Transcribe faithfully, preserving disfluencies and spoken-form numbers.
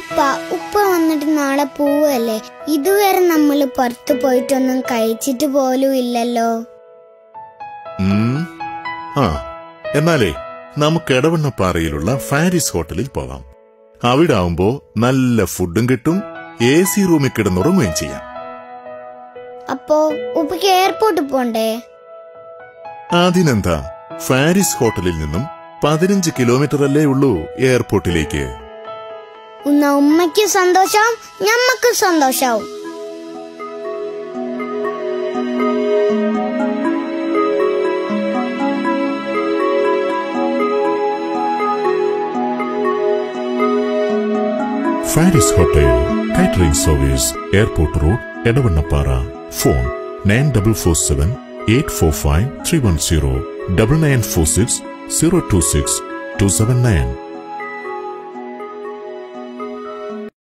ഉപ്പ ഉപ്പ വന്നിട്ട് നാളെ പോവല്ലേ? ഇതുവരെ നമ്മള് പുറത്തു പോയിട്ടൊന്നും കഴിച്ചിട്ട് പോലും ഇല്ലല്ലോ. ആ എന്നാലേ നമുക്ക് എടവണ്ണപ്പാറയിലുള്ള ഫാരിസ് ഹോട്ടലിൽ പോകാം. അവിടെ ആവുമ്പോ നല്ല ഫുഡും കിട്ടും, എ സി റൂമിൽ കിടന്നുറങ്ങുകയും ചെയ്യാം. അപ്പോ ഉപ്പക്ക് എയർപോർട്ടിൽ പോണ്ടേ? അതിനെന്താ, ഫാരിസ് ഹോട്ടലിൽ നിന്നും പതിനഞ്ച് കിലോമീറ്റർ അല്ലേ ഉള്ളൂ എയർപോർട്ടിലേക്ക്. എന്നാ ഉമ്മയ്ക്ക് സന്തോഷാവും, ഞമ്മക്ക് സന്തോഷാവും. Faris hotel catering service, airport road, Edavannappara. Phone nine double four seven eight four five three one zero, double nine four six zero two six two seven nine.